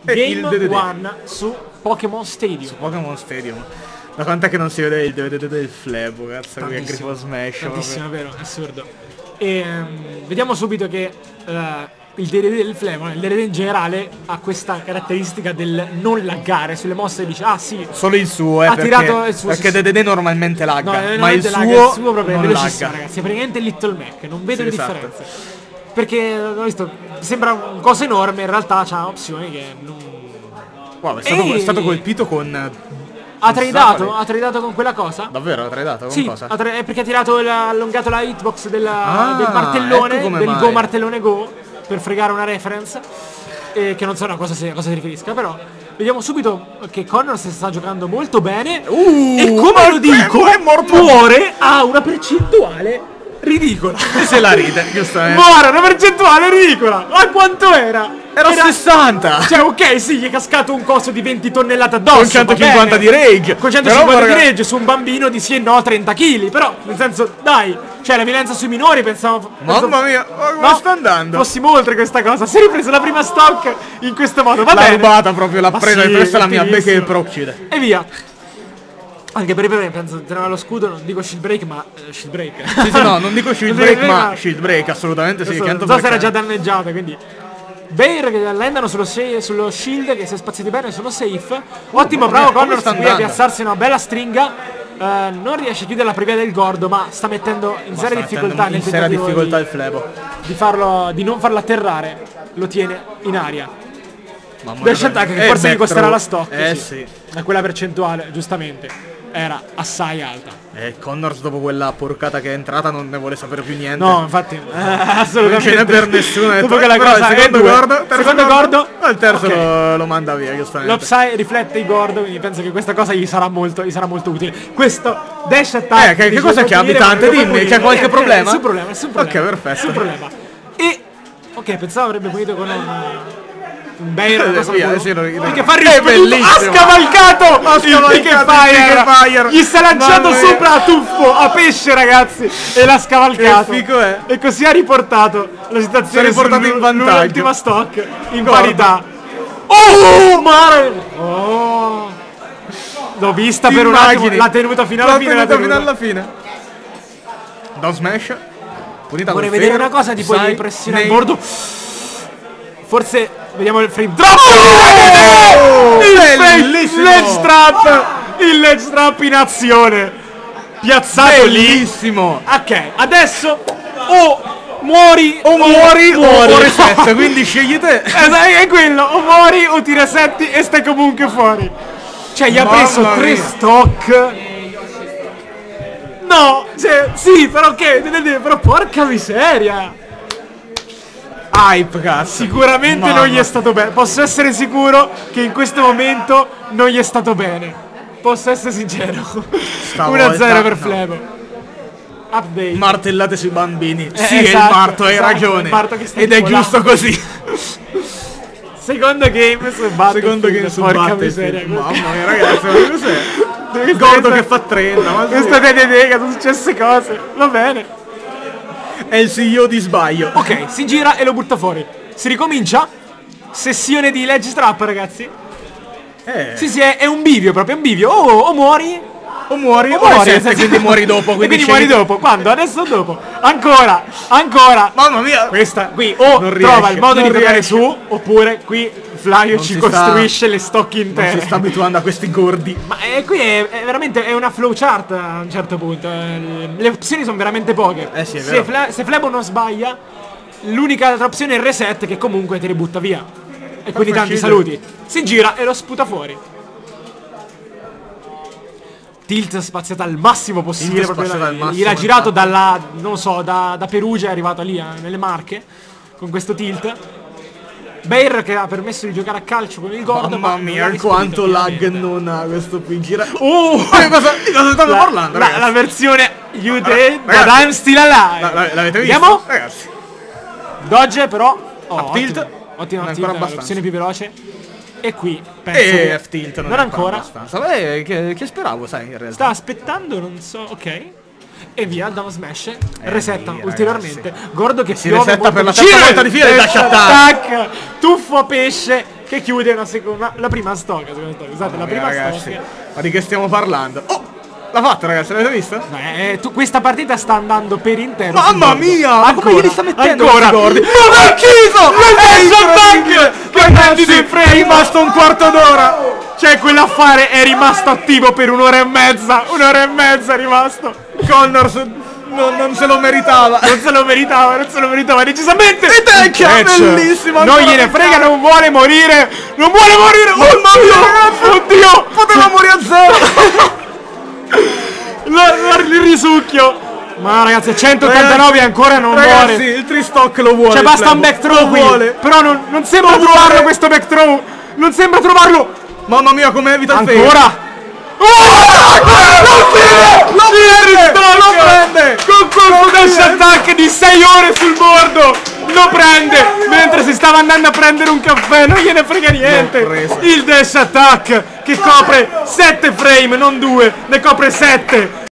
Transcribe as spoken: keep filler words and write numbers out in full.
Game One su Pokémon Stadium. Su Pokémon Stadium. Da quant'è che non si vede il D V D del Flebo, cazzo, qui a Grifo Smash. Tantissimo, è vero, è assurdo. E um, vediamo subito che uh, il D V D del Flebo, il D V D in generale, ha questa caratteristica del non laggare sulle mosse, dice ah sì. Solo il suo, eh, ha perché, tirato il suo perché D V D normalmente lagga, no, ma il suo, lagga, il suo proprio è non velocissimo, lagga. ragazzi, è praticamente Little Mac, non vedo sì, le esatto. differenze. Perché, ho visto, sembra una cosa enorme, in realtà c'ha opzioni che non... Wow, è stato, Ehi! è stato colpito con... Ha tradato? Ha tradato con quella cosa? Davvero ha tradato? Con sì, cosa? Ha tra- è perché ha tirato la, ha allungato la hitbox della, ah, del martellone, ecco come del mai. Go Martellone Go, per fregare una reference, e che non so a cosa si, a cosa si riferisca, però vediamo subito che Connor si sta giocando molto bene, uh, e come lo dico, è morto. muore a una percentuale ridicola. Se la ride, giustamente. Muore a una percentuale ridicola. Ma quanto era? Era, era sessanta. Cioè ok, sì, gli è cascato un coso di venti tonnellate addosso, con centocinquanta di rage. Con centocinquanta di rage su un bambino di sì e no trenta chili. Però, nel senso, dai, cioè la violenza sui minori pensavo... Mamma mia, ma come no, sta andando? Fossimo oltre questa cosa. Si è ripreso la prima stock in questo modo. Va l'ha bene. rubata proprio, l'ha presa, sì, questa è la mia becca e procide. E via. Anche per me penso teneva lo scudo, non dico shield break, ma uh, shield break. Sì, sì, no, non dico shield break, ma shield break, assolutamente sì. Non so se era già danneggiata, quindi Bair che landano sullo, sullo shield, che si è spaziati bene, sono safe. Ottimo, oh, bravo mia, Connor qui a piazzarsi una bella stringa. Uh, non riesce a chiudere la previa del gordo, ma sta mettendo in seria difficoltà nel seria difficoltà di, il Flebo. Di farlo, di non farlo atterrare. Lo tiene in aria. Dash attack che eh, forse gli costerà la stock. Eh sì, sì. Da quella percentuale, giustamente, era assai alta. E eh, Connors dopo quella porcata che è entrata non ne vuole sapere più niente. No, infatti, eh, assolutamente. Non ce n'è per nessuno. Dopo che la cosa il secondo gordo, secondo gordo, gordo il terzo okay. lo, lo manda via, giustamente. Lo Psy riflette i gordo, quindi penso che questa cosa gli sarà molto, gli sarà molto utile. Questo dash attack. Eh, che, che cosa c'è abitante? Dimmi, c'è qualche eh, problema? Nessun problema, nessun problema. Ok, perfetto. Nessun problema. E ok, pensavo avrebbe punito con un un Bair, eh, via, sì, perché fa è bellissimo. Ha scavalcato, ha scavalcato il Pick Fire. Fire. Gli sta lanciando sopra a tuffo, a pesce, ragazzi, e l'ha scavalcato. Che figo è. E così ha riportato la situazione, riportato in vantaggio. L'ultima stock in Gordo. parità. Oh, mare! Oh. L'ho vista per un attimo, l'ha tenuta fino alla fine, l'ha tenuta fino alla fine. Down smash. Punita. Vorrei vedere una cosa tipo di pressione al bordo. Forse vediamo il frame drop. Oh, il ledge trap, il ledge trap in azione, piazzato bellissimo. Lì. Ok, adesso o muori o muori o, muori. o reset, quindi scegli te. È quello, o muori o ti resetti e stai comunque fuori. Cioè gli ha Mamma preso tre mia. stock. No, cioè, sì, però che, okay, però porca miseria. Hype, cazzo. Sicuramente Mamma. non gli è stato bene. Posso essere sicuro che in questo momento non gli è stato bene. Posso essere sincero. uno a zero per no. Flebo. Update. Martellate sui bambini. Eh, sì, esatto, è il Marto, hai esatto, ragione. Marto che sta ed è volando. giusto così. Secondo game su Battlefield. Secondo game su porca Battlefield. miseria. Mamma mia, ragazzi, ma cos'è? Il gordo che fa trenta. Ma questa è Dedega, sono successe cose. Va bene. È il C E O di sbaglio. Ok, si gira e lo butta fuori. Si ricomincia. Sessione di ledge trap, ragazzi. Eh. Sì, sì, è, è un bivio proprio, è un bivio. O, o muori. O muori, o, o muori, resette, quindi muori dopo. Quindi, quindi muori dopo. Quando? Adesso o dopo? Ancora, ancora. Mamma mia. Questa qui o non trova riesce, il modo di tornare riesce. su, oppure qui Flavio non ci costruisce sta, le stock intere. Non si sta abituando a questi gordi. Ma eh, qui è, è veramente è una flowchart a un certo punto. Le opzioni sono veramente poche. Eh sì, è se, vero. Fla, se Flebo non sbaglia, l'unica altra opzione è il reset, che comunque ti ributta via. E quindi tanti saluti. Si gira e lo sputa fuori. Tilt spaziata al massimo possibile, proprio da, massimo, gliel'ha girato infatti. dalla, non so, da, da Perugia è arrivato lì a, nelle Marche con questo tilt. Bair che ha permesso di giocare a calcio con il gordo. Mamma mia, quanto lag non ha questo qui gira. Oh, di cosa, di cosa stavo la, parlando? La, la versione You allora, Dead, but ragazzi, I'm still alive. La, l'avete visto? Vediamo? Ragazzi. Dodge però. Oh, Up tilt. Ottima l'opzione più veloce. E qui penso e che F tilt non, non è ancora. abbastanza. Beh, che, che speravo, sai, in realtà. Sta aspettando, non so, ok. E via, down smash, eh, resetta lì, ulteriormente. Ragazzi. Gordo che si resetta per la terza volta di fila e dash attack. Tuffo a pesce che chiude una seconda, la prima stocca, seconda stocca. Scusate, la prima ragazzi, stocca. ma di che stiamo parlando? Oh, l'ha fatta ragazzi, l'avete vista? Eh, tu, questa partita sta andando per intero. Mamma mia! Ma come glieli sta mettendo ancora? Gordi? Ma è chiuso! Ragazzi, è rimasto un quarto d'ora! Cioè, quell'affare è rimasto attivo per un'ora e mezza. Un'ora e mezza è rimasto. Connors non, non se lo meritava. Non se lo meritava, non se lo meritava decisamente. E Tecchia, bellissimo. Non gliene frega, non vuole morire. Non vuole morire. Mamma mia, oddio. Poteva morire a zero. Il risucchio. Ma ragazzi, centottantanove ancora non ragazzi, muore. Il tristock lo vuole. Cioè basta un back throw qui. Vuole. Però non, non sembra non trovarlo vuole. questo back throw. Non sembra trovarlo. Mamma mia, come evita il fail. Ancora. Oh! Lo prende! Lo prende! Con questo dash attack di sei ore sul bordo! Lo prende! Mentre si stava andando a prendere un caffè, non gliene frega niente! Il dash attack che copre sette frame, non due, ne copre sette!